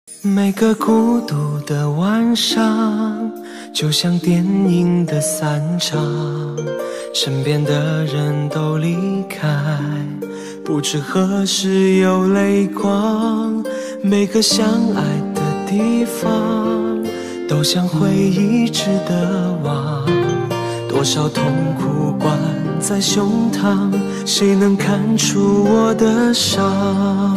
每个孤独的晚上，就像电影的散场，身边的人都离开，不知何时有泪光。每个相爱的地方，都像回忆值得忘。多少痛苦关在胸膛，谁能看出我的伤？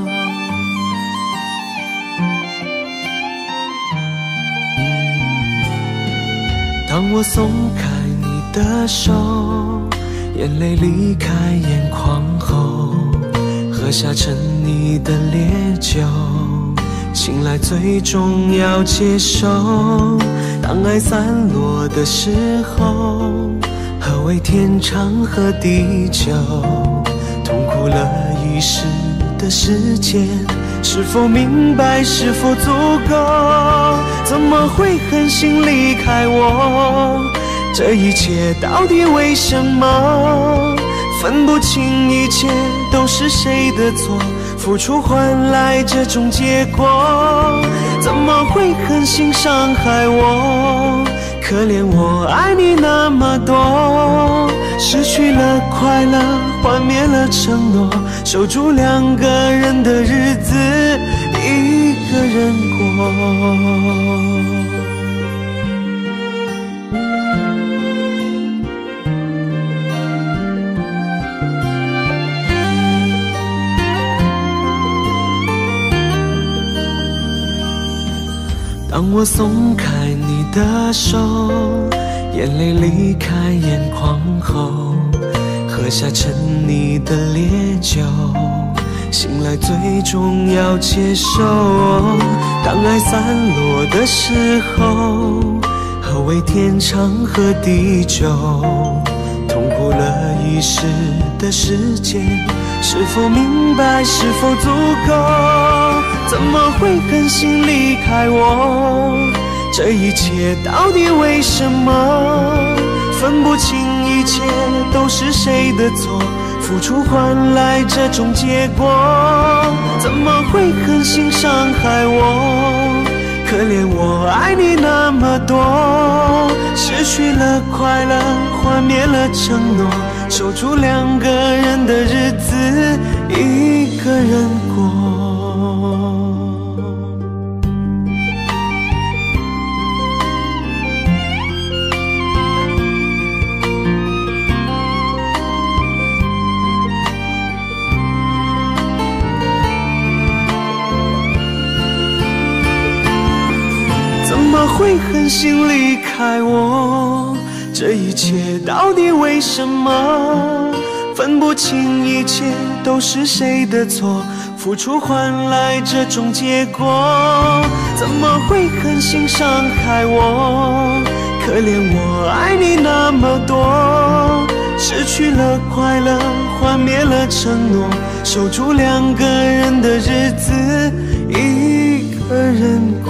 当我松开你的手，眼泪离开眼眶后，喝下沉溺的烈酒，醒来最终要接受。当爱散落的时候，何谓天长和地久？痛苦了一时的时间，是否明白，是否足够？怎么会狠心离开我？这一切到底为什么？分不清一切都是谁的错，付出换来这种结果。怎么会狠心伤害我？可怜我爱你那么多，失去了快乐，幻灭了承诺，守住两个人的日子，一个人过。当我松开你的手，眼泪离开眼眶后，喝下沉溺的烈酒，醒来最终要接受。当爱散落的时候，何谓天长和地久？痛苦了一时的时间，是否明白，是否足够？怎么会狠心离开我？这一切到底为什么？分不清一切都是谁的错，付出换来这种结果。怎么会狠心伤害我？可怜我爱你那么多，失去了快乐，幻灭了承诺，守住两个人的日子，一个人过。怎么会狠心离开我？这一切到底为什么？分不清一切都是谁的错，付出换来这种结果。怎么会狠心伤害我？可怜我爱你那么多，失去了快乐，幻灭了承诺，守住两个人的日子，一个人过。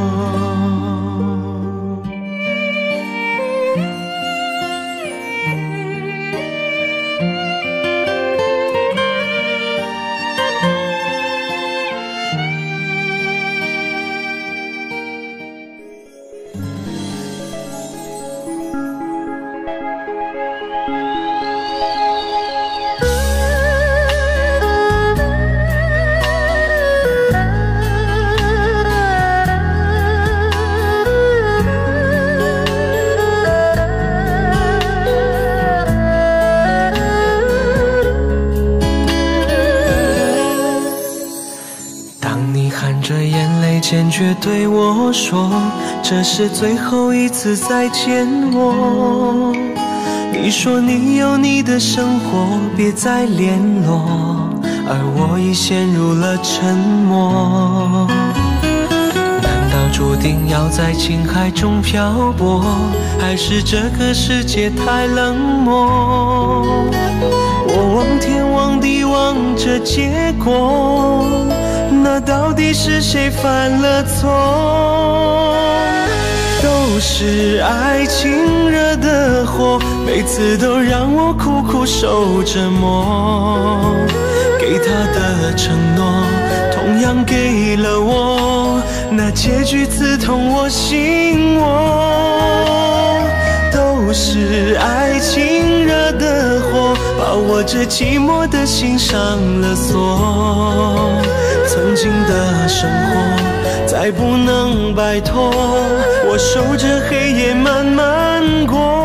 坚决对我说，这是最后一次再见我。你说你有你的生活，别再联络，而我已陷入了沉默。难道注定要在情海中漂泊，还是这个世界太冷漠？我望天望地望着结果，那到底是谁犯了错？都是爱情惹的祸，每次都让我苦苦受折磨。给他的承诺，同样给了我那结局刺痛我心窝，都是爱情惹的祸，把我这寂寞的心上了锁。曾经的生活再不能摆脱，我守着黑夜慢慢过。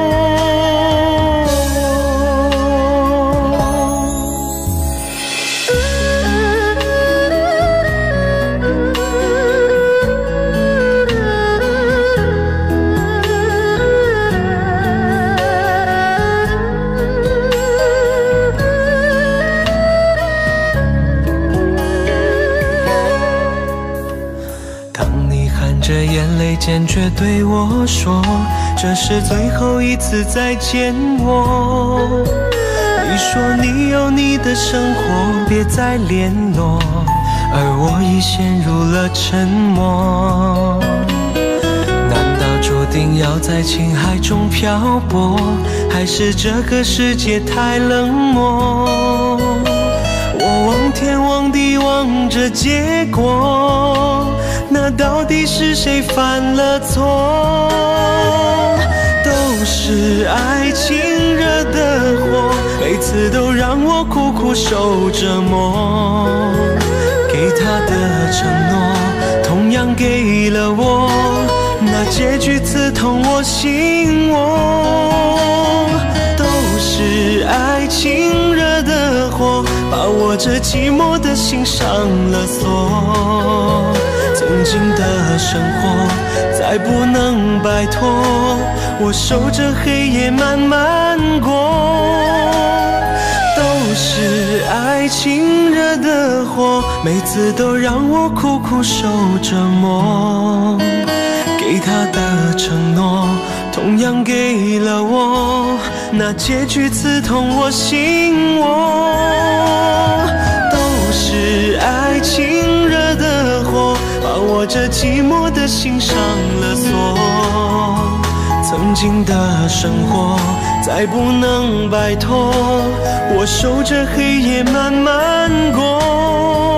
着眼泪坚决对我说，这是最后一次再见我。你说你有你的生活，别再联络，而我已陷入了沉默。难道注定要在情海中漂泊，还是这个世界太冷漠？我望天望地望着结果，那到底是谁犯了错？都是爱情惹的祸，每次都让我苦苦受折磨。给他的承诺，同样给了我，那结局刺痛我心窝。都是爱情惹的祸，把我这寂寞的心上了锁。曾经的生活再不能摆脱，我守着黑夜慢慢过。都是爱情惹的祸，每次都让我苦苦受折磨。给他的承诺，同样给了我，那结局刺痛我心窝。都是爱情惹的祸，把我这寂寞的心上了锁。曾经的生活再不能摆脱，我守着黑夜慢慢过。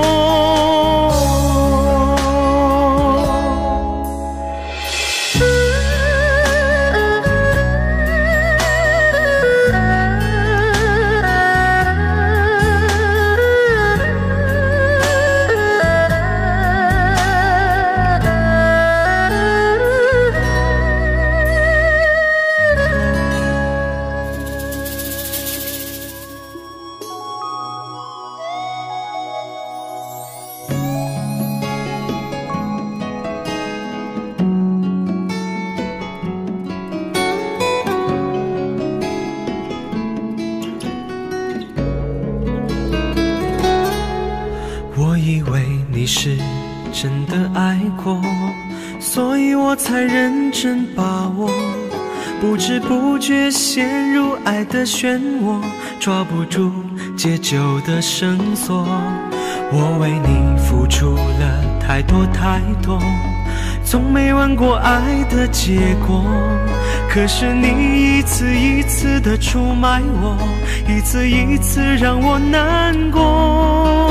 是真的爱过，所以我才认真把握，不知不觉陷入爱的漩涡，抓不住解救的绳索。我为你付出了太多太多，从没问过爱的结果，可是你一次一次的出卖我，一次一次让我难过。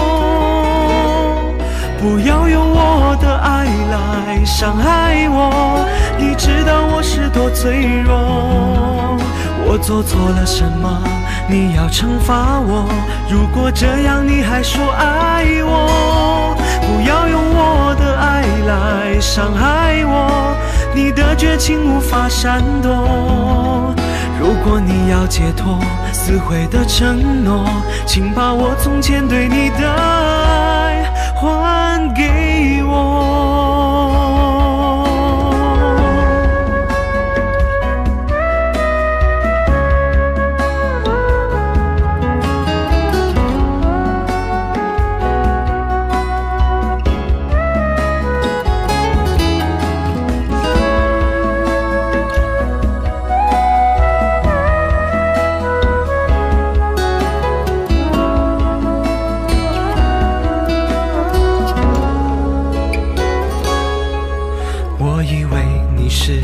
不要用我的爱来伤害我，你知道我是多脆弱。我做错了什么？你要惩罚我？如果这样你还说爱我，不要用我的爱来伤害我，你的绝情无法闪躲。如果你要解脱撕毁的承诺，请把我从前对你的爱还给我。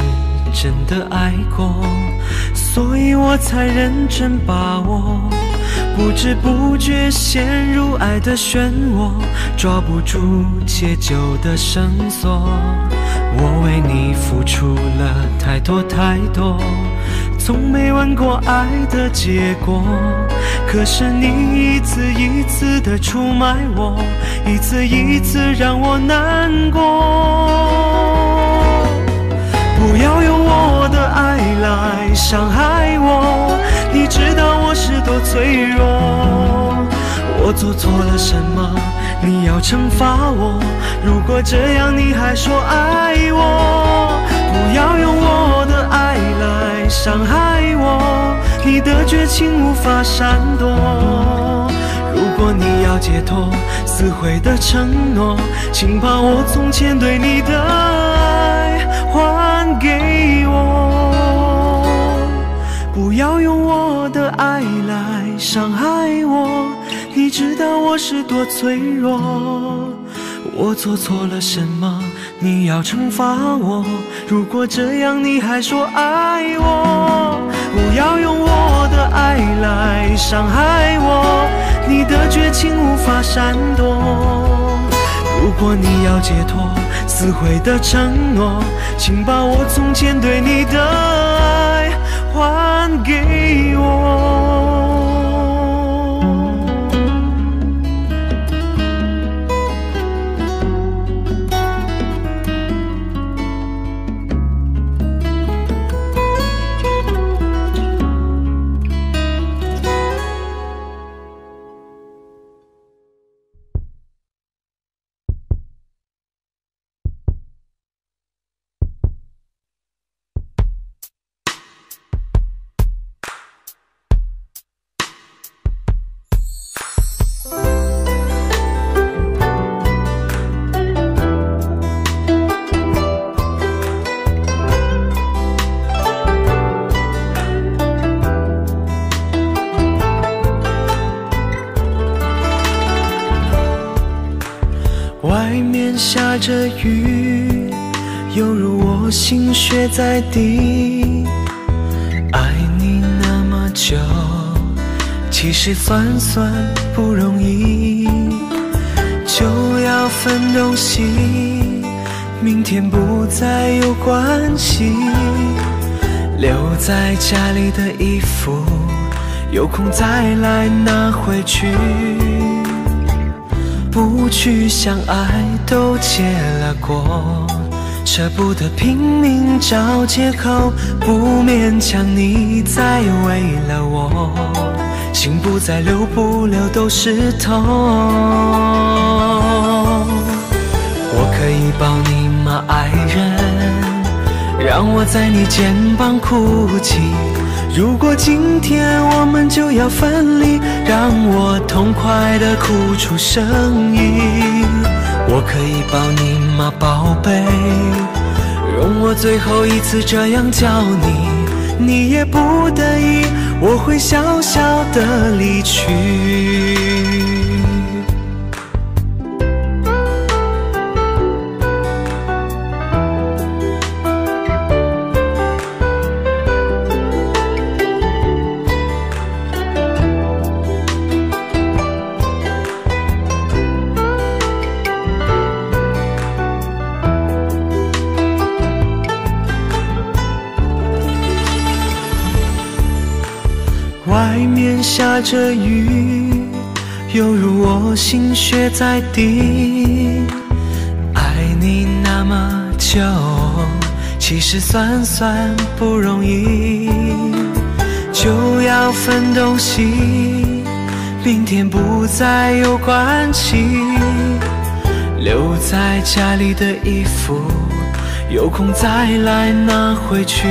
真的爱过，所以我才认真把握， 不知不觉陷入爱的漩涡，抓不住解救的绳索。我为你付出了太多太多，从没问过爱的结果，可是你一次一次的出卖我，一次一次让我难过。不要用我的爱来伤害我，你知道我是多脆弱。我做错了什么？你要惩罚我？如果这样你还说爱我，不要用我的爱来伤害我，你的绝情无法闪躲。如果你要解脱撕毁的承诺，请把我从前对你的爱还给我。不要用我的爱来伤害我，你知道我是多脆弱。我做错了什么？你要惩罚我？如果这样你还说爱我，不要用我的爱来伤害我，你的绝情无法闪躲。如果你要解脱撕毁的承诺，请把我从前对你的爱还给我。外面下着雨，犹如我心血在滴。爱你那么久，其实算不容易。就要分东西，明天不再有关系。留在家里的衣服，有空再来拿回去。不去相爱都结了果，舍不得拼命找借口，不勉强你再为了我，心不再留，不留都是痛。我可以抱你吗，爱人？让我在你肩膀哭泣。如果今天我们就要分离，让我痛快地哭出声音。我可以抱你吗，宝贝？容我最后一次这样叫你，你也不得已，我会小小的离去。外面下着雨，犹如我心血在滴。爱你那么久，其实算不容易。就要分东西，明天不再有关系。留在家里的衣服，有空再来拿回去。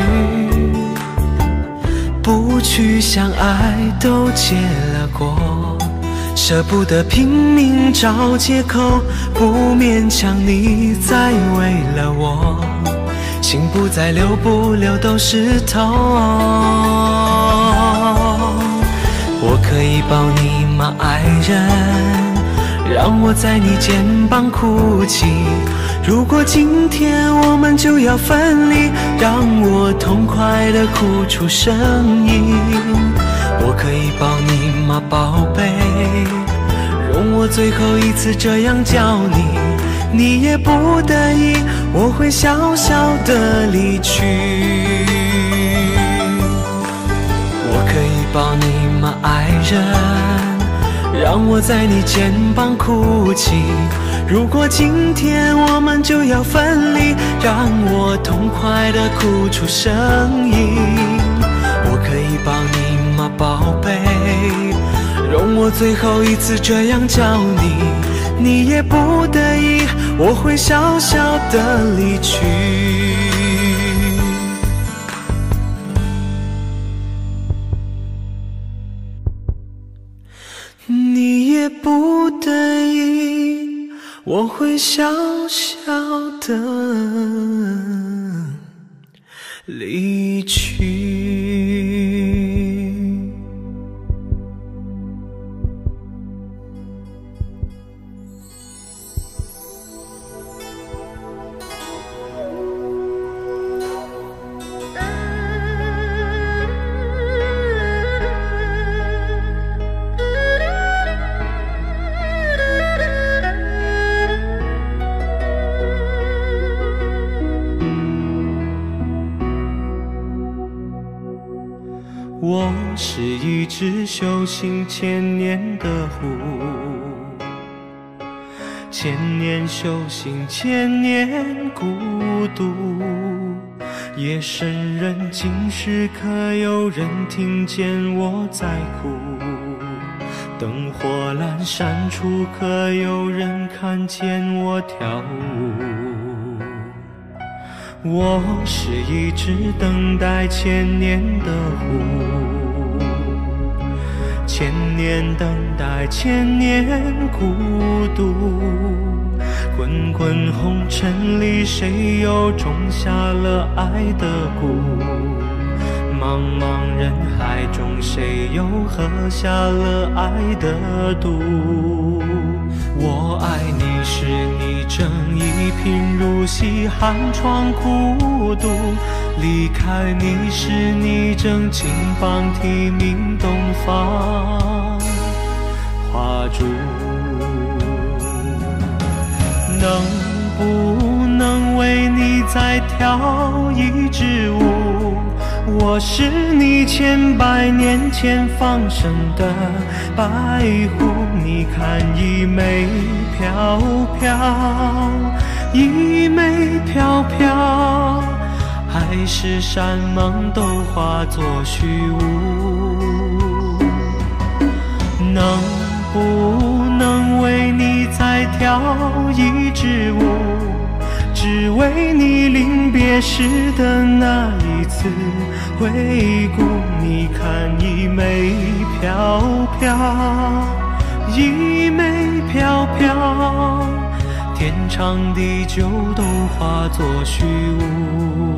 不去相爱都结了果，舍不得拼命找借口，不勉强你再为了我，心不再留，不留都是痛。我可以抱你吗，爱人？让我在你肩膀哭泣。如果今天我们就要分离，让我痛快地哭出声音。 我可以抱你吗，宝贝？容我最后一次这样叫你，你也不得已，我会小小的离去。我可以抱你吗，爱人？让我在你肩膀哭泣。如果今天我们就要分离，让我痛快地哭出声音。我可以抱你吗，宝贝？容我最后一次这样叫你，你也不得已，我会小小的离去。你也不得已，我会小小的离去。我是一只修行千年的狐，千年修行千年孤独。夜深人静时，可有人听见我在哭？灯火阑珊处，可有人看见我跳舞？我是一只等待千年的狐，千年等待千年孤独。滚滚红尘里，谁又种下了爱的蛊？茫茫人海中，谁又喝下了爱的毒？我爱你时，你正一贫如洗，寒窗苦读；离开你时，你正金榜题名，东方花烛。能不能为你再跳一支舞？我是你千百年前放生的白狐，你看衣袂飘飘，衣袂飘飘，海誓山盟都化作虚无。能不能为你再跳一支舞？只为你临别时的那一次回顾。你看衣袂飘飘，衣袂飘飘，天长地久都化作虚无。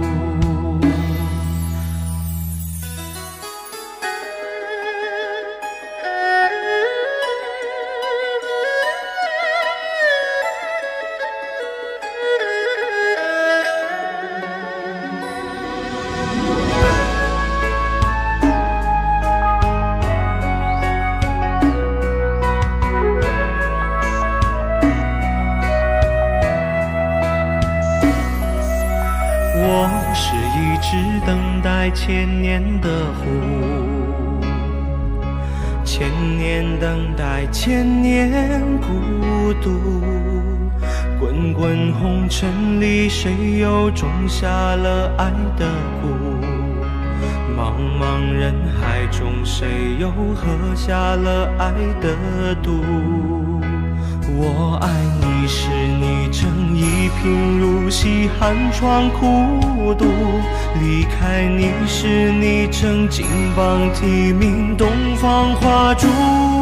我是一只等待千年的狐，千年等待千年孤独。滚滚红尘里，谁又种下了爱的蛊？茫茫人海中，谁又喝下了爱的毒？我爱你时，你正一贫如洗，寒窗苦读；离开你时，你正金榜题名，东方花烛。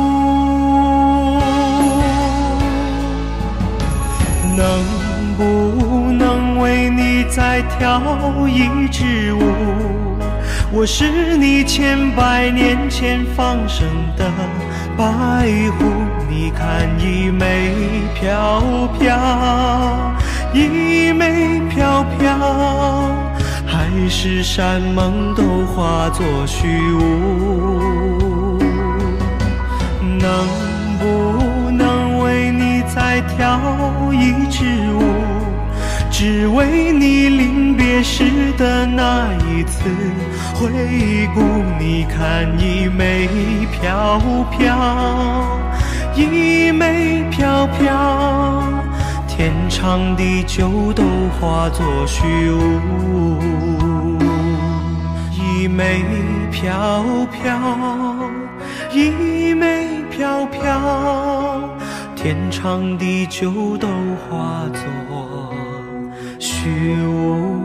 能不能为你再跳一支舞？我是你千百年前放生的白狐，你看衣袂飘飘，衣袂飘飘， 海誓山盟都化作虚无。能不能为你再跳一支舞，只为你临别时的那一次回顾。你看一枚飘飘，一枚飘飘，天长地久都化作虚无。一枚飘飘，一枚飘飘，天长地久都化作虚无。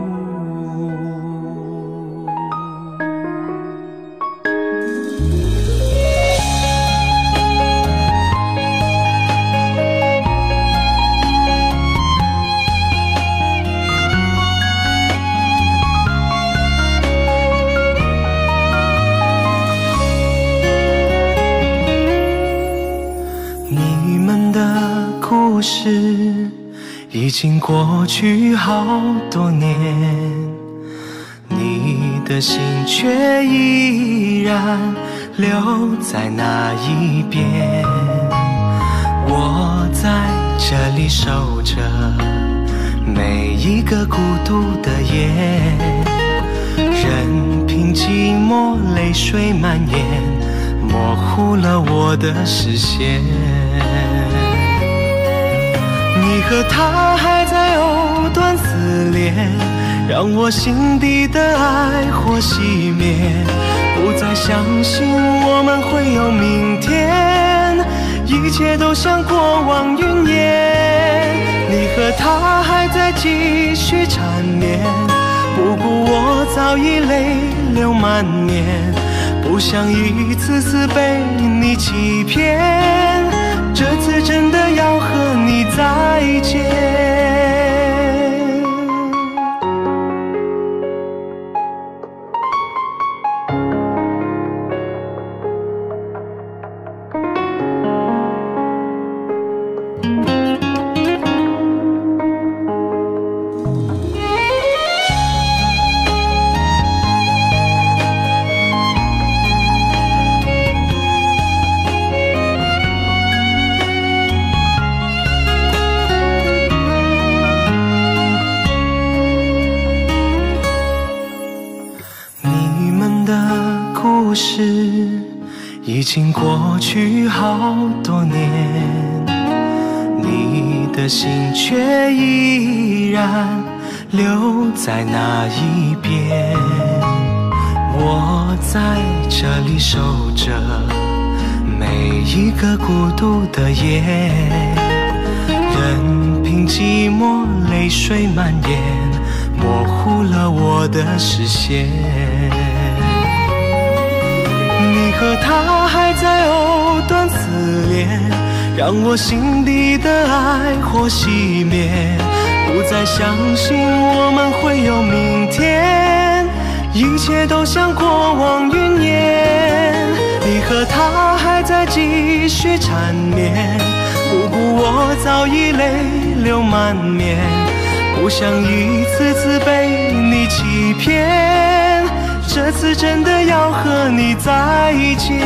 故事已经过去好多年，你的心却依然留在那一边。我在这里守着每一个孤独的夜，任凭寂寞泪水蔓延，模糊了我的视线。你和他还在藕断丝连，让我心底的爱火熄灭，不再相信我们会有明天，一切都像过往云烟。你和他还在继续缠绵，不顾我早已泪流满面，不想一次次被你欺骗，这次真的要和你再见。故事已经过去好多年，你的心却依然留在那一边。我在这里守着每一个孤独的夜，任凭寂寞泪水蔓延，模糊了我的视线。你和他还在藕断丝连，让我心底的爱火熄灭，不再相信我们会有明天，一切都像过往云烟。你和他还在继续缠绵，不顾我早已泪流满面，不想一次次被你欺骗，这次真的要和你再见。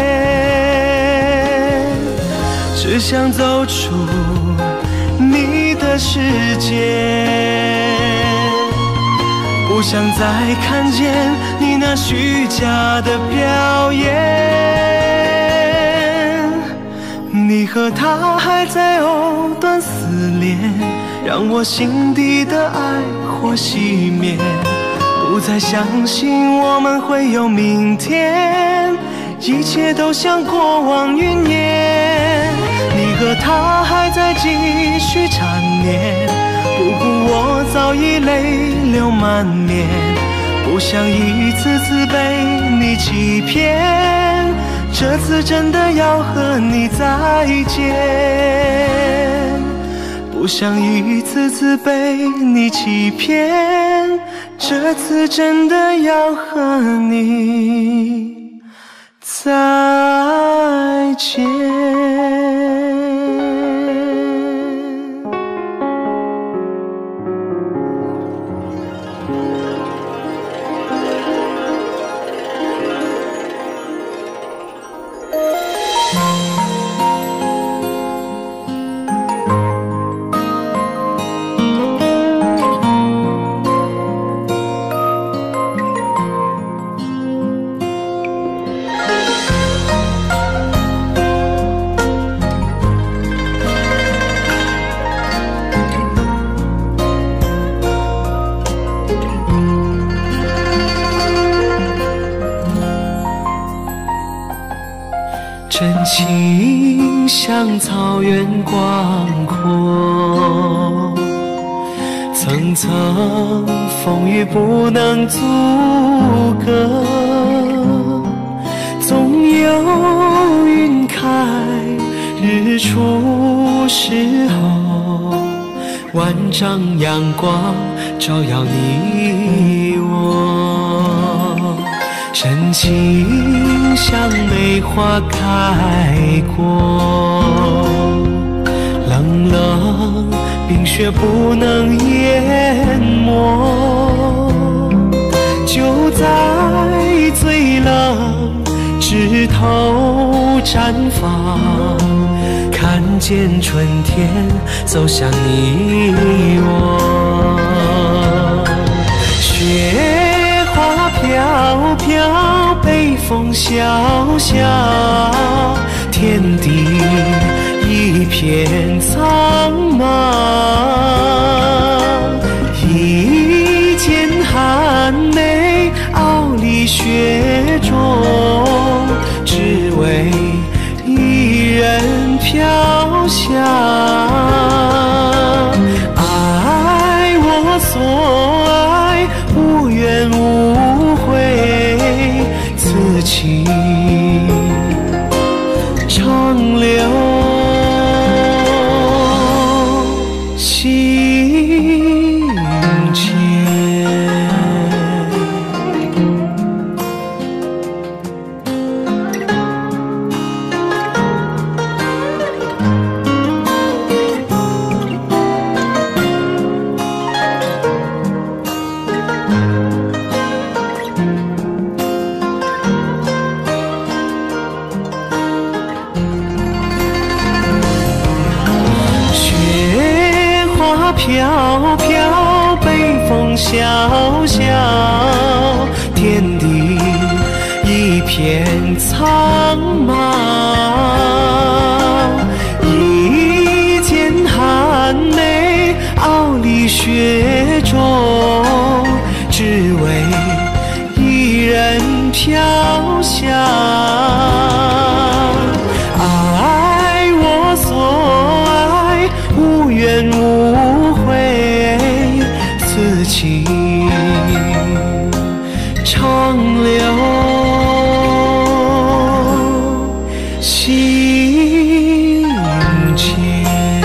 只想走出你的世界，不想再看见你那虚假的表演。你和他还在藕断丝连，让我心底的爱火熄灭，不再相信我们会有明天，一切都像过往云烟。你和他还在继续缠绵，不顾我早已泪流满面，不想一次次被你欺骗，这次真的要和你再见。不想一次次被你欺骗，这次真的要和你再见。 情像草原广阔，层层风雨不能阻隔，总有云开日出时候，万丈阳光照耀你我，深情像梅花开过，冷冷冰雪不能淹没，就在最冷枝头绽放，看见春天走向你我。雪花飘飘，北风萧萧，天地一片苍茫，一剑寒梅傲立雪中，只为一人飘香。爱我所爱，无怨无悔，此情长留心间。飘飘，北风萧萧，天地一片苍茫，一剑寒梅傲立雪中，只为一人飘香。爱我所爱，无怨无悔，此情长留心间。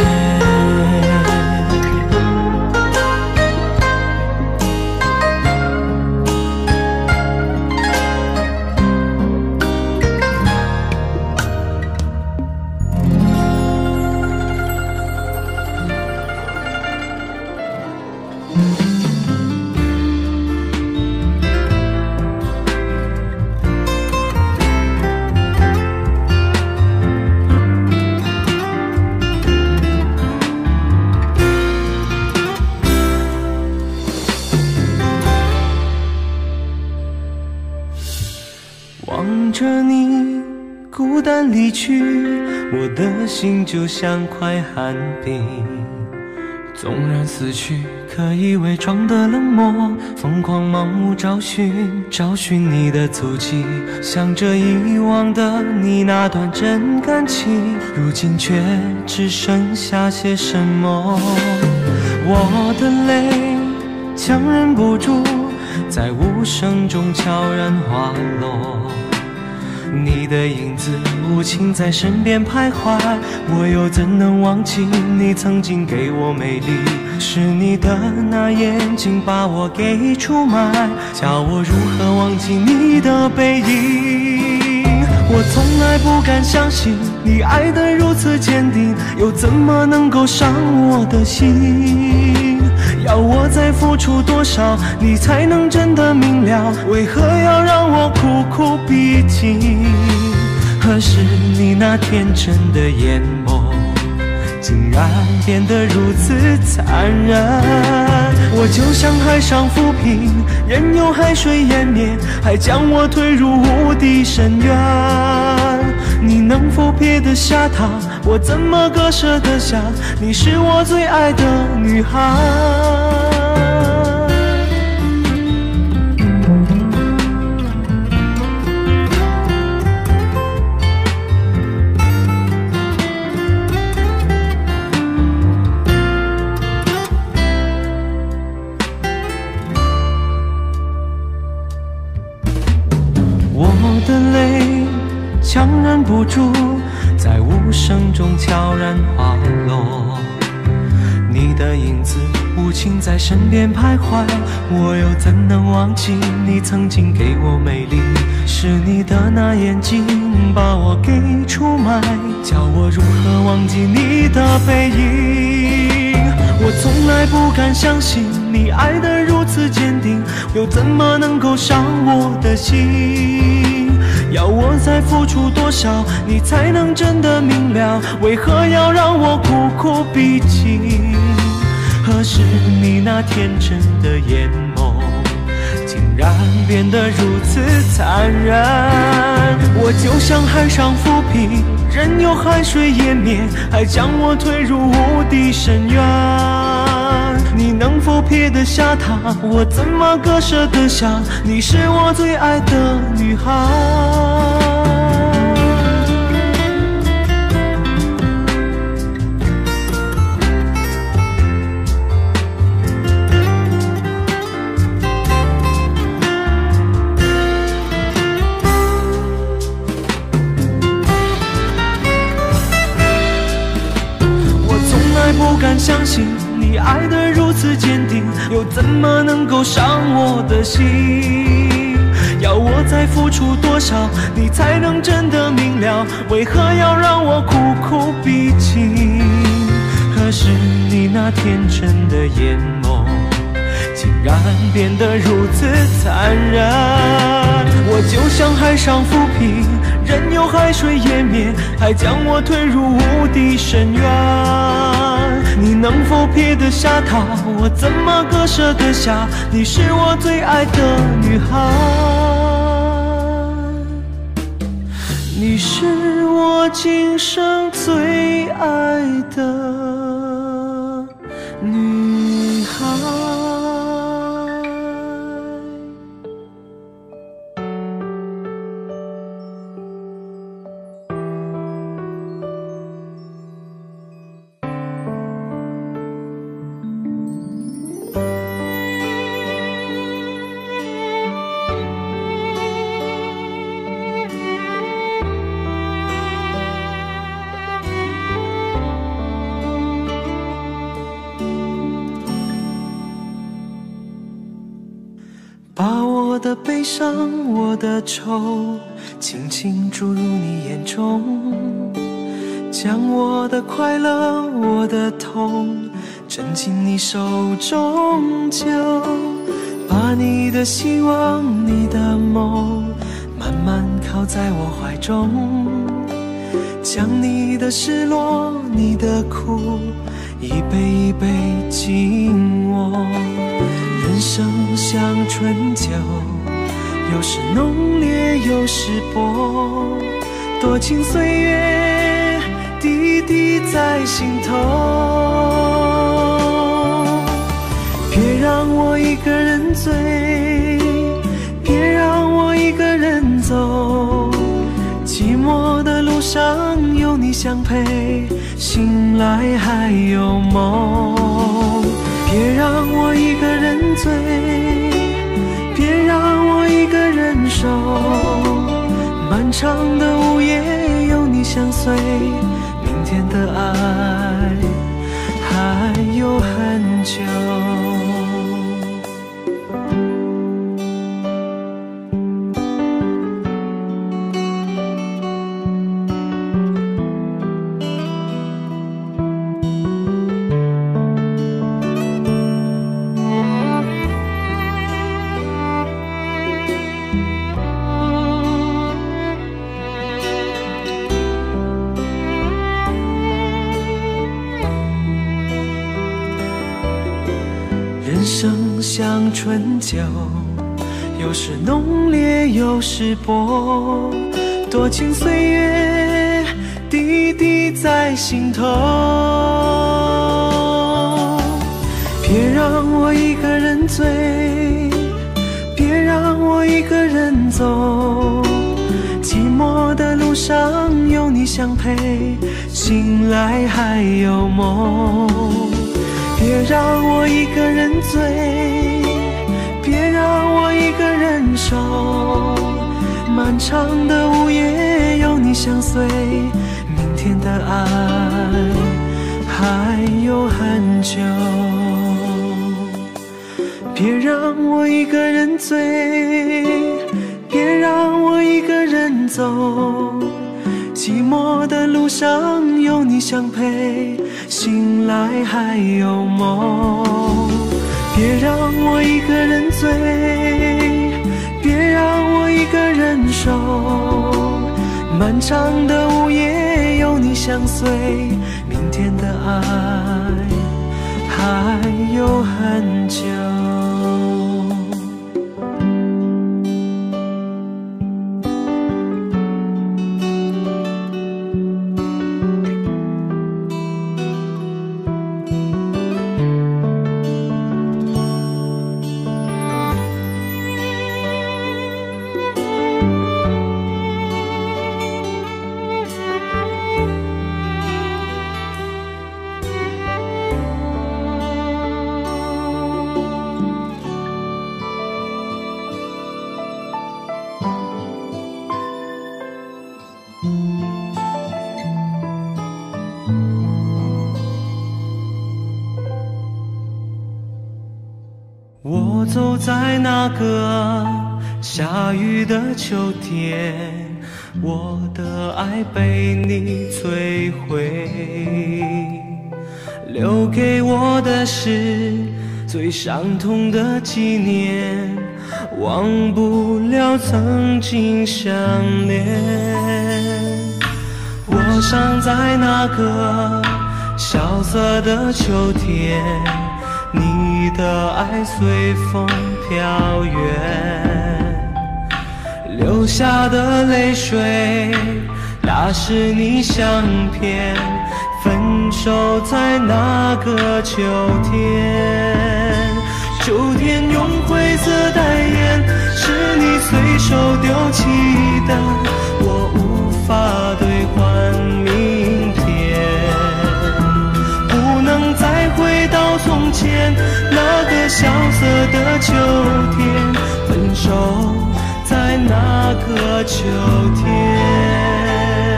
望着你孤单离去，我的心就像块寒冰。纵然死去，可以伪装的冷漠，疯狂盲目找寻，找寻你的足迹，想着遗忘的你那段真感情，如今却只剩下些什么？我的泪强忍不住，在无声中悄然滑落。你的影子无情在身边徘徊，我又怎能忘记你曾经给我美丽？是你的那眼睛把我给出卖，叫我如何忘记你的背影？我从来不敢相信你爱得如此坚定，又怎么能够伤我的心？要我再付出多少，你才能真的明了？为何要让我苦苦逼近？何时你那天真的眼眸，竟然变得如此残忍？我就像海上浮萍，任由海水湮灭，还将我推入无底深渊。你能否撇得下他？我怎么割舍得下？你是我最爱的女孩。 强忍不住，在无声中悄然滑落。你的影子无情在身边徘徊，我又怎能忘记你曾经给我美丽？是你的那眼睛把我给出卖，叫我如何忘记你的背影？我从来不敢相信你爱得如此坚定，又怎么能够伤我的心？要我再付出多少，你才能真的明了？为何要让我苦苦逼近？何时你那天真的眼眸，竟然变得如此残忍？我就像海上浮萍，任由海水湮灭，还将我推入无底深渊。你能否撇得下他？我怎么割舍得下？你是我最爱的女孩。不敢相信你爱得如此坚定，又怎么能够伤我的心？要我再付出多少，你才能真的明了？为何要让我苦苦逼近？何时你那天真的眼眸，竟然变得如此残忍？我就像海上浮萍，任由海水湮灭，还将我推入无底深渊。你能否撇得下他？我怎么割舍得下？你是我最爱的女孩，你是我今生最爱的女孩。把我的悲伤，我的愁，轻轻注入你眼中，将我的快乐，我的痛，沉进你手中就把你的希望，你的梦，慢慢靠在我怀中，将你的失落，你的苦，一杯一杯敬我。人生像春酒，有时浓烈有时薄，多情岁月滴滴在心头。别让我一个人醉，别让我一个人走，寂寞的路上有你相陪，醒来还有梦。别让我一个人醉，别让我一个人守，漫长的午夜有你相随，明天的爱还有很久。人生像春酒，有时浓烈有时薄，多情岁月滴滴在心头。别让我一个人醉，别让我一个人走，寂寞的路上有你相陪，醒来还有梦。别让我一个人醉，别让我一个人守，漫长的午夜有你相随，明天的爱还有很久。别让我一个人醉，别让我一个人走，寂寞的路上有你相陪，醒来还有梦。别让我一个人醉，别让我一个人守，漫长的午夜有你相随，明天的爱还有很久。我走在那个下雨的秋天，我的爱被你摧毁，留给我的是最伤痛的纪念，忘不了曾经相恋。我伤在那个萧瑟的秋天，你的爱随风飘远，流下的泪水打湿你相片，分手在那个秋天。秋天用灰色代言，是你随手丢弃的，我无法兑换明天，不能再回到从前那个萧瑟的秋天，分手在那个秋天。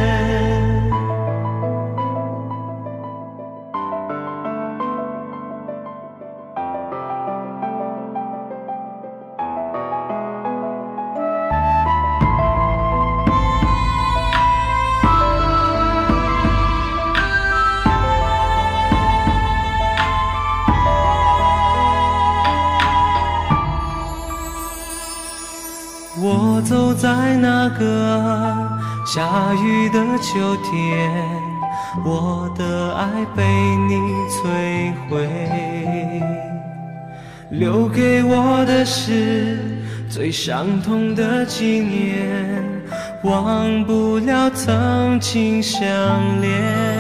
我走在那个下雨的秋天，我的爱被你摧毁，留给我的是最伤痛的纪念，忘不了曾经相恋。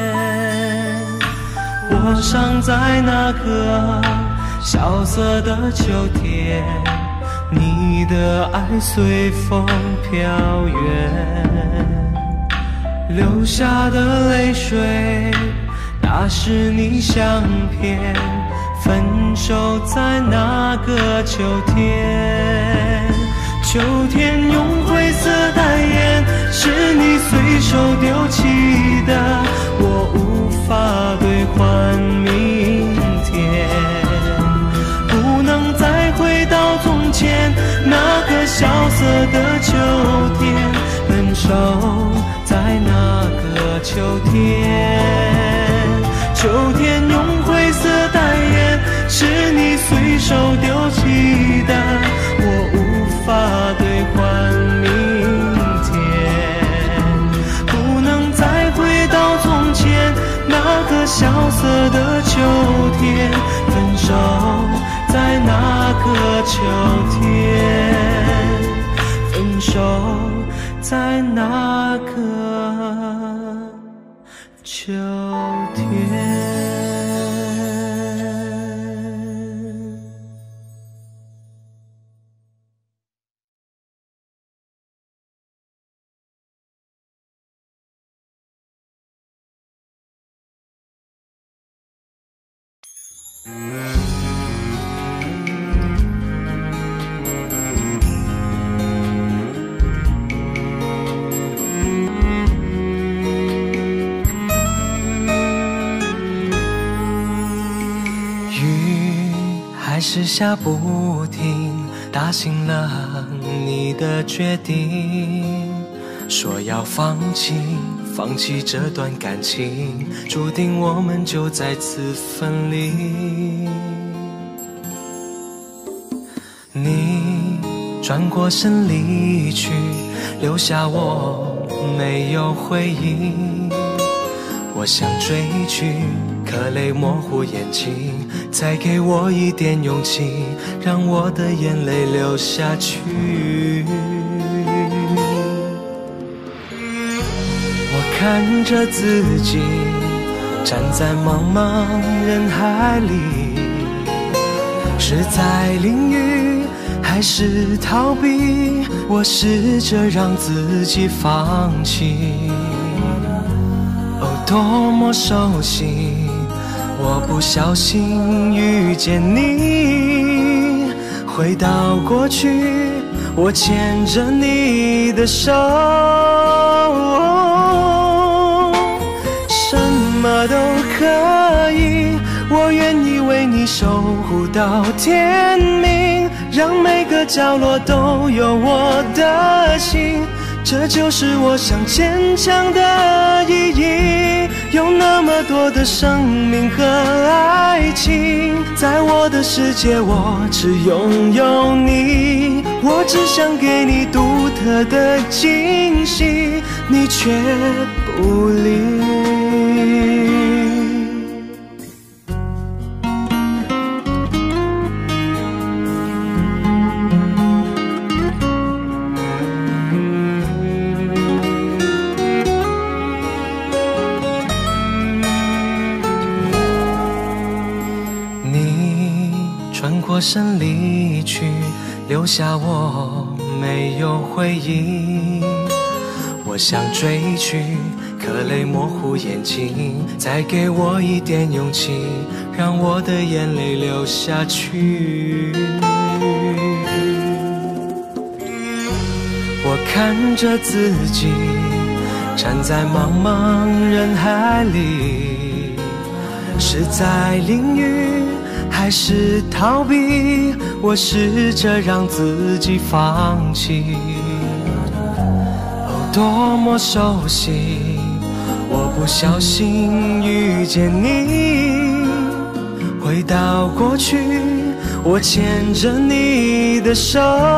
我伤在那个萧瑟的秋天，你的爱随风飘远，流下的泪水打湿你相片，分手在那个秋天。秋天用灰色代言，是你随手丢弃的，我无法兑换明天，不能再回到从前那个萧瑟的秋天，分手在那个秋天。秋天用灰色代言，是你随手丢弃的，我无法兑换明天，不能再回到从前那个萧瑟的秋天，分手在那个秋天，分手在那个秋天。 之下不停打醒了你的决定，说要放弃这段感情，注定我们就在此分离。你转过身离去，留下我没有回应。我想追去，可泪模糊眼睛，再给我一点勇气，让我的眼泪流下去。我看着自己站在茫茫人海里，是在淋雨还是逃避？我试着让自己放弃。哦，多么熟悉，我不小心遇见你。回到过去，我牵着你的手，什么都可以，我愿意为你守护到天明，让每个角落都有我的心，这就是我想坚强的意义。有那么多的生命和爱情，在我的世界我只拥有你，我只想给你独特的惊喜，你却不理。转过身离去，留下我没有回应。我想追去，可泪模糊眼睛，再给我一点勇气，让我的眼泪流下去。我看着自己站在茫茫人海里，是在淋雨还是逃避？我试着让自己放弃。哦，多么熟悉，我不小心遇见你。回到过去，我牵着你的手，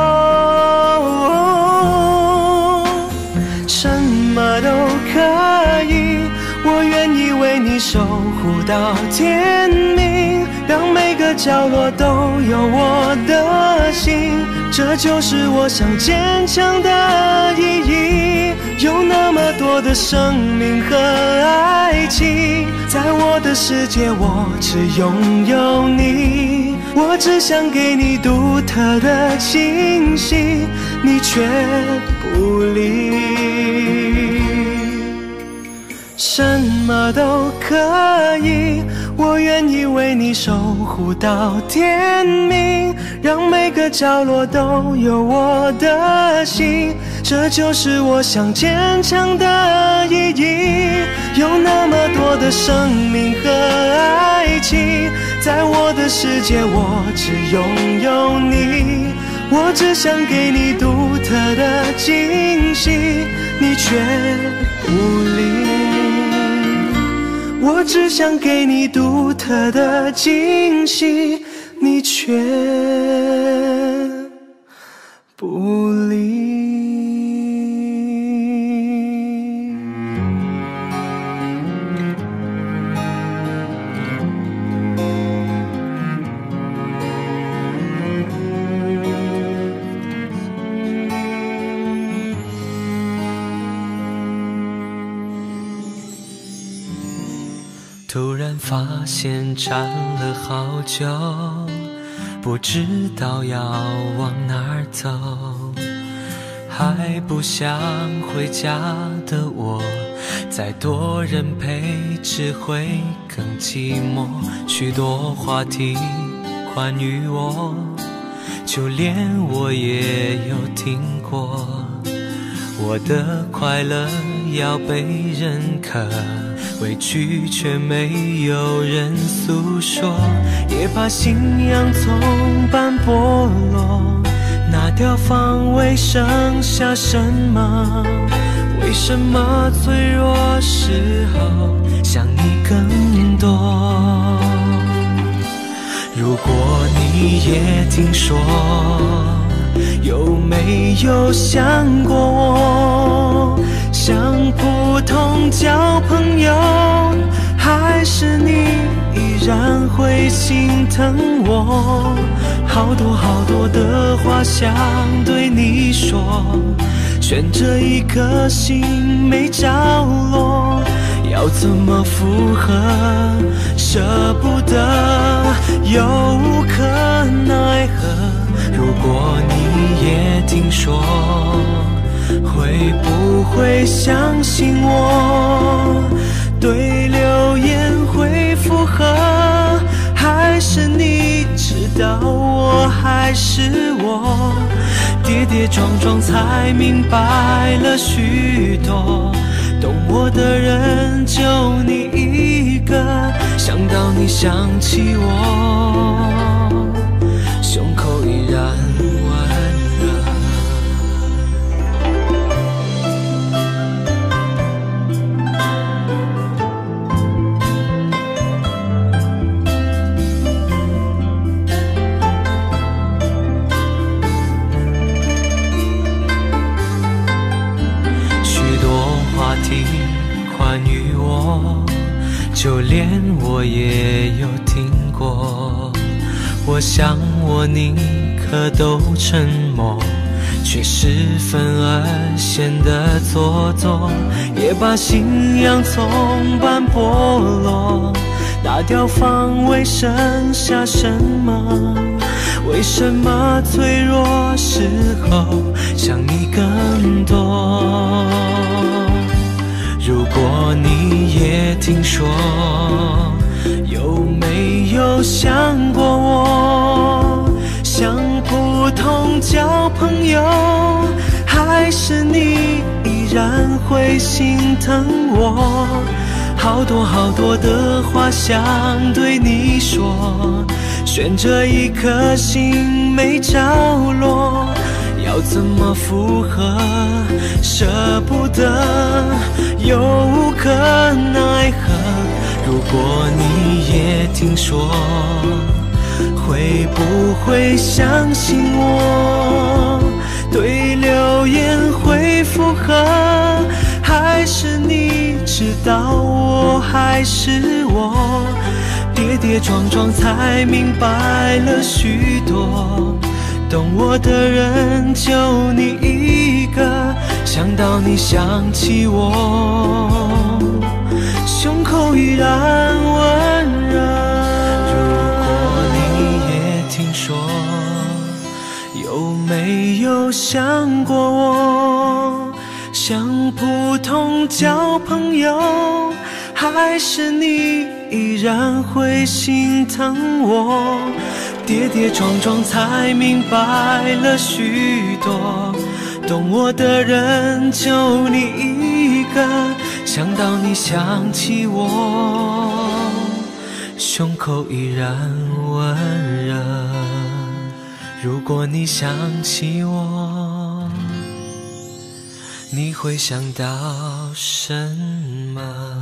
什么都可以，我愿意为你守护到天明，让每个角落都有我的心，这就是我想坚强的意义。有那么多的生命和爱情，在我的世界我只拥有你，我只想给你独特的惊喜，你却不理。什么都可以，我愿意为你守护到天明，让每个角落都有我的心，这就是我想坚强的意义。有那么多的生命和爱情，在我的世界我只拥有你，我只想给你独特的惊喜，你却不理。我只想给你独特的惊喜，你却不理。突然发现站了好久，不知道要往哪儿走，还不想回家的我，再多人陪只会更寂寞。许多话题关于我，就连我也有听过，我的快乐要被认可，委屈却没有人诉说，也把信仰从斑驳落，拿掉防卫剩下什么？为什么脆弱时候想你更多？如果你也听说，有没有想过我？想普通交朋友，还是你依然会心疼我？好多好多的话想对你说，悬着一颗心没着落，要怎么附和？舍不得，又无可奈何。如果你也听说，会不会相信我？对流言会附和，还是你知道我还是我？跌跌撞撞才明白了许多，懂我的人就你一个，想到你想起我，胸口依然温热。许多话题关于我，就连我也有听过。我想我宁可都沉默，却十分而显得做作，也把信仰从斑驳落，拿掉防卫剩下什么？为什么脆弱时候想你更多？如果你也听说，有没有想过我？想普通交朋友，还是你依然会心疼我？好多好多的话想对你说，悬着一颗心没着落，要怎么附和？舍不得，又无可奈何。如果你也听说，会不会相信我？对流言会附和，还是你知道我还是我？跌跌撞撞才明白了许多，懂我的人就你一个，想到你想起我，胸口依然温热。如果你也听说，有没有想过我？想普通交朋友，还是你依然会心疼我？跌跌撞撞才明白了许多，懂我的人就你一个，想到你想起我，胸口依然温热。如果你想起我，你会想到什么？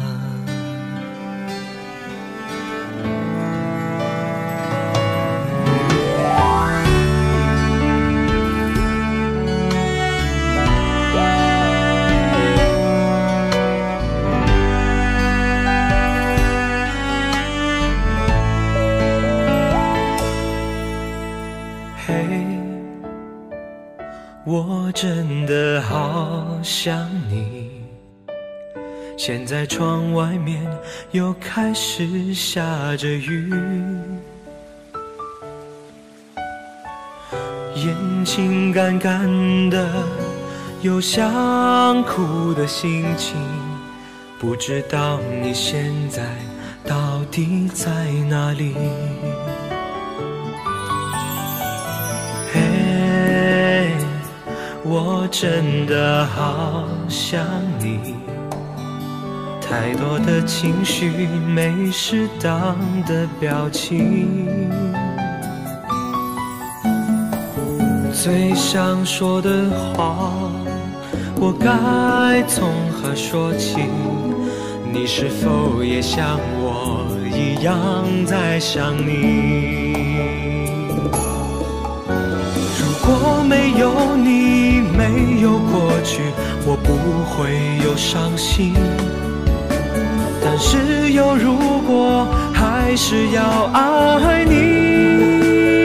我真的好想你，现在窗外面又开始下着雨，眼睛干干的，有想哭的心情，不知道你现在到底在哪里。我真的好想你， 太多的情绪，没适当的表情。最想说的话，我该从何说起？你是否也像我一样在想你？如果没有你，没有过去，我不会有伤心。但是有如果，还是要爱你。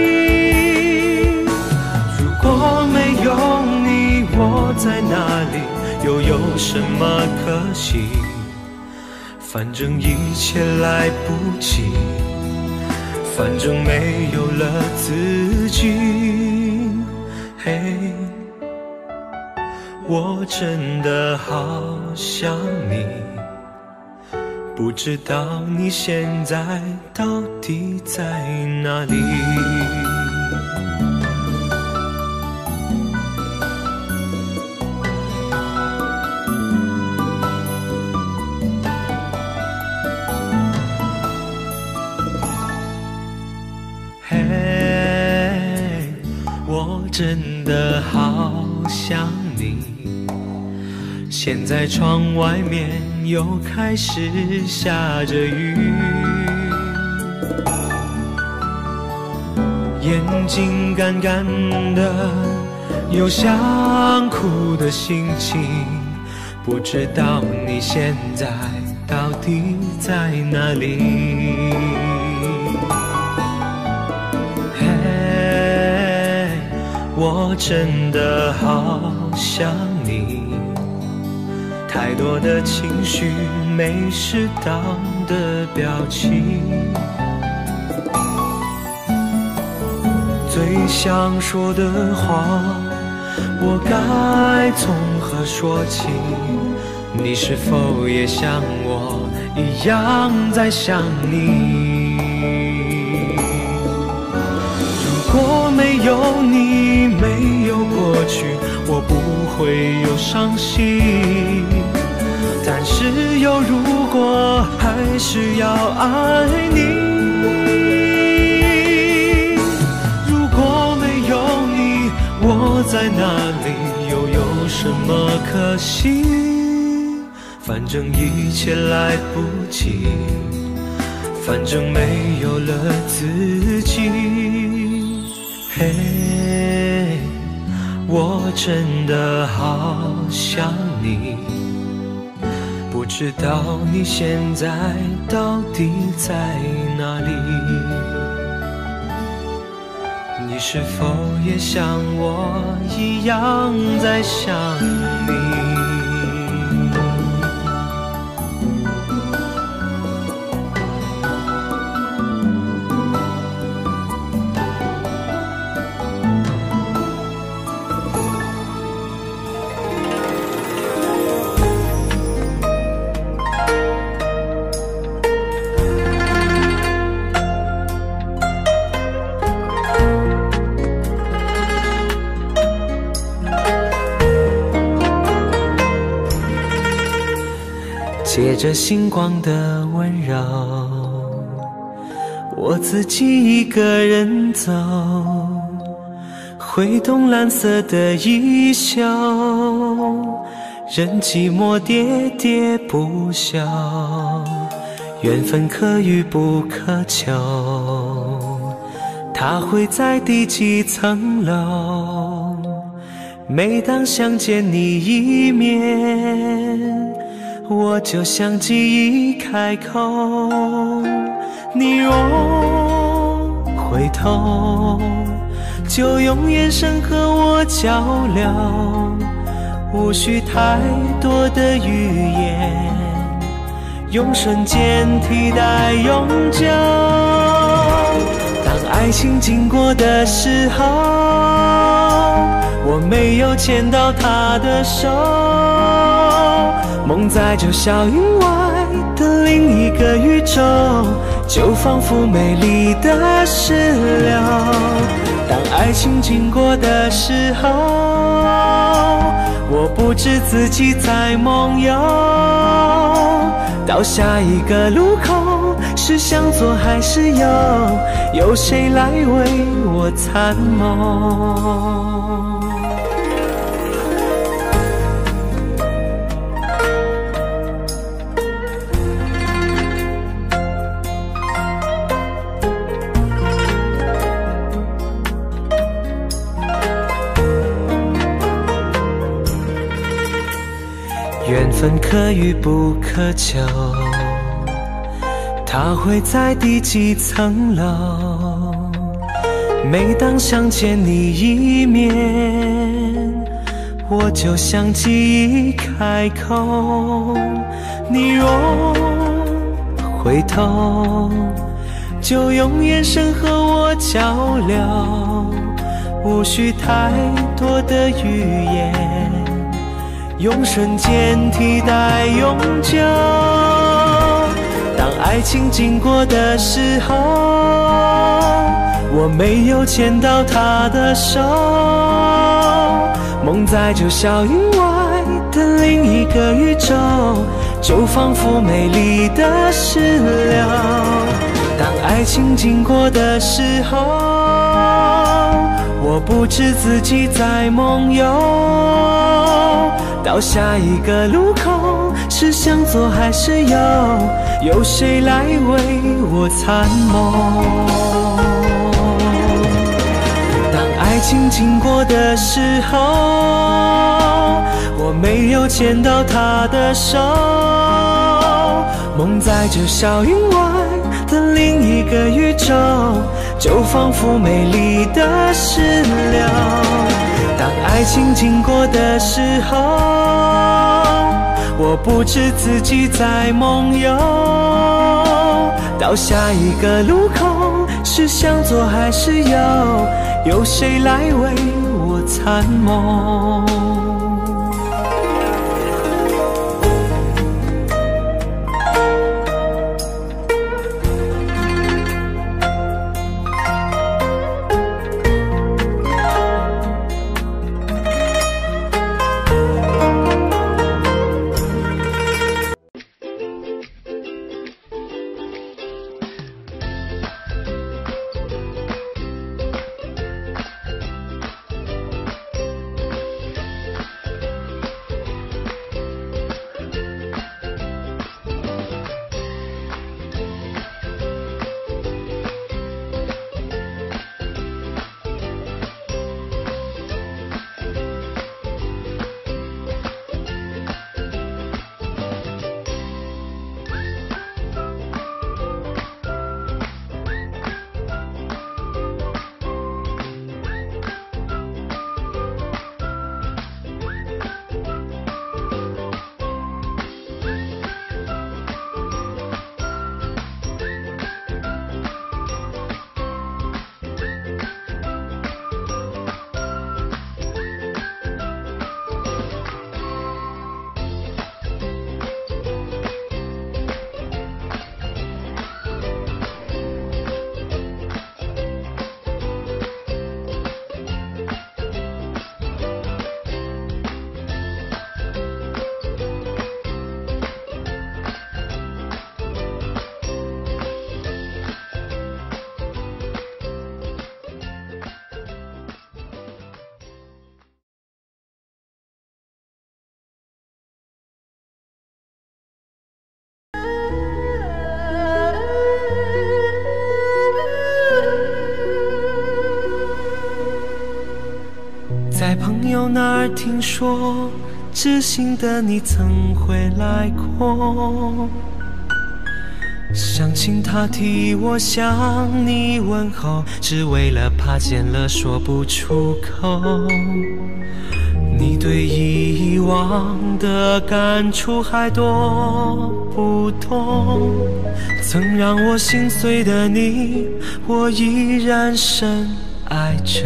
如果没有你，我在哪里，又有什么可惜？反正一切来不及，反正没有了自己。嘿，我真的好想你，不知道你现在到底在哪里。我真的好想你，现在窗外面又开始下着雨，眼睛干干的，有想哭的心情，不知道你现在到底在哪里。我真的好想你，太多的情绪，没适当的表情。最想说的话，我该从何说起？你是否也像我一样在想你？如果没有你，没有过去，我不会有伤心。但是有如果，还是要爱你。如果没有你，我在哪里，又有什么可惜？反正一切来不及，反正没有了自己。嘿，我真的好想你，不知道你现在到底在哪里？你是否也像我一样在想你？借着星光的温柔，我自己一个人走，挥动蓝色的衣袖，任寂寞喋喋不休，缘分可遇不可求，它会在第几层楼？每当想见你一面，我就像记忆开口，你若回头，就用眼神和我交流，无需太多的语言，用瞬间替代永久。当爱情经过的时候，我没有牵到他的手，梦在这小云外的另一个宇宙，就仿佛美丽的石榴。当爱情经过的时候，我不知自己在梦游。到下一个路口，是向左还是右？有谁来为我参谋？缘分可遇不可求，它会在第几层楼？每当想见你一面，我就像记忆开口。你若回头，就用眼神和我交流，无需太多的语言，用瞬间替代永久。当爱情经过的时候，我没有牵到他的手，梦在九霄云外的另一个宇宙，就仿佛美丽的石榴。当爱情经过的时候，我不知自己在梦游。到下一个路口，是向左还是右？有谁来为我参谋？当爱情经过的时候，我没有牵到他的手，梦在九霄云外的另一个宇宙，就仿佛美丽的石榴。当爱情经过的时候，我不知自己在梦游。到下一个路口，是向左还是右？有谁来为我参谋？在朋友那儿听说，知心的你曾回来过，想请他替我向你问候，只为了怕见了说不出口。你对以往的感触还多不懂，曾让我心碎的你，我依然深爱着。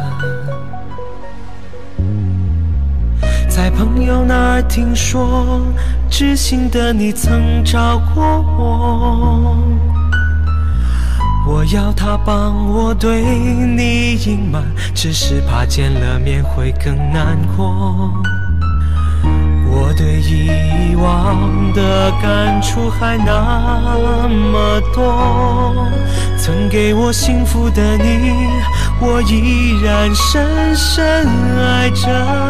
在朋友那儿听说，知心的你曾找过我， 我要他帮我对你隐瞒，只是怕见了面会更难过。我对以往的感触还那么多，曾给我幸福的你，我依然深深爱着。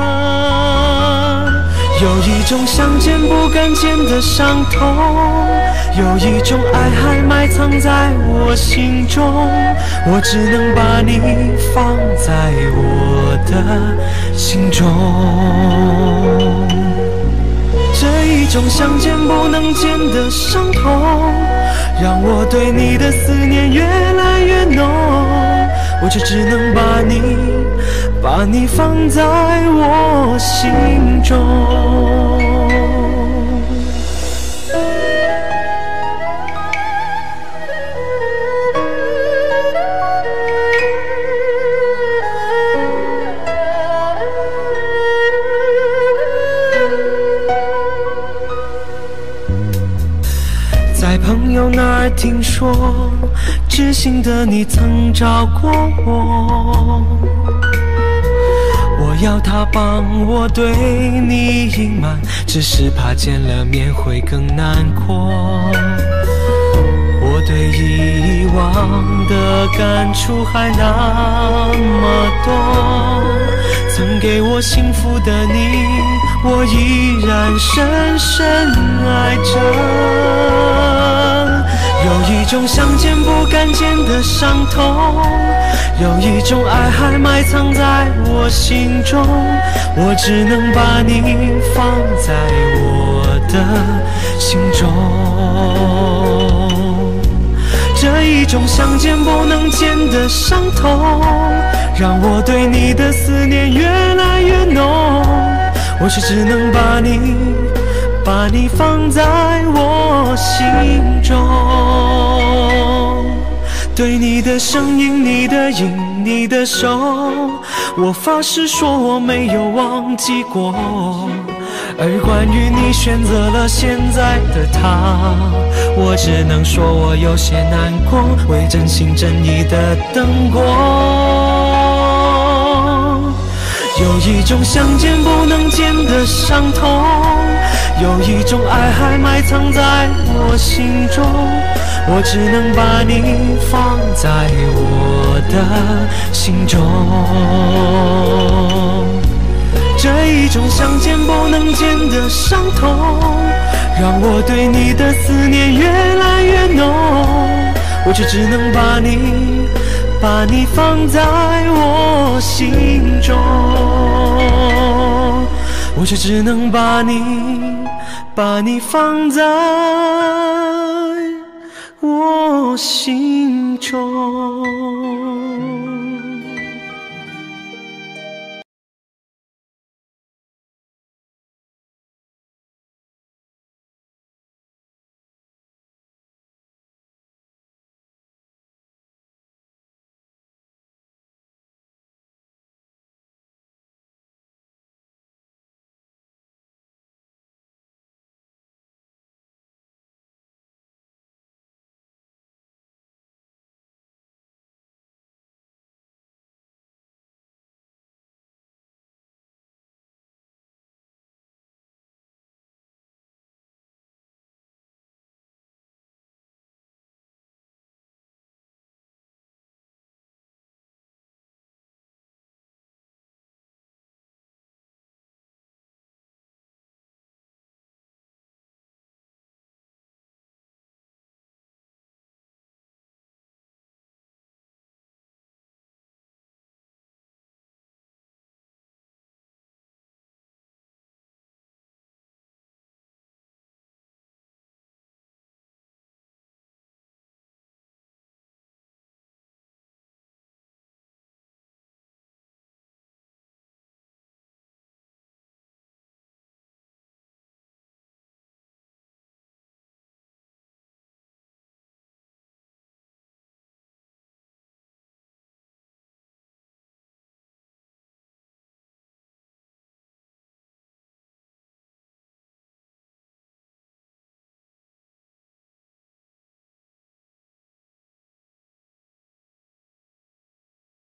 有一种想见不敢见的伤痛，有一种爱还埋藏在我心中，我只能把你放在我的心中。这一种想见不能见的伤痛，让我对你的思念越来越浓，我就只能把你放在我心中。在朋友那儿听说，知心的你曾找过我，我要他帮我对你隐瞒，只是怕见了面会更难过。我对以往的感触还那么多，曾给我幸福的你，我依然深深爱着。有一种想见不敢见的伤痛，有一种爱还埋藏在我心中，我只能把你放在我的心中。这一种想见不能见的伤痛，让我对你的思念越来越浓，我却只能把你放在我心中。对你的声音，你的影，你的手，我发誓说我没有忘记过。而关于你选择了现在的他，我只能说我有些难过，为真心真意的等过。有一种想见不能见的伤痛，有一种爱还埋藏在我心中，我只能把你放在我的心中。这一种想见不能见的伤痛，让我对你的思念越来越浓，我却只能把你放在我心中，我却只能把你放在我心中。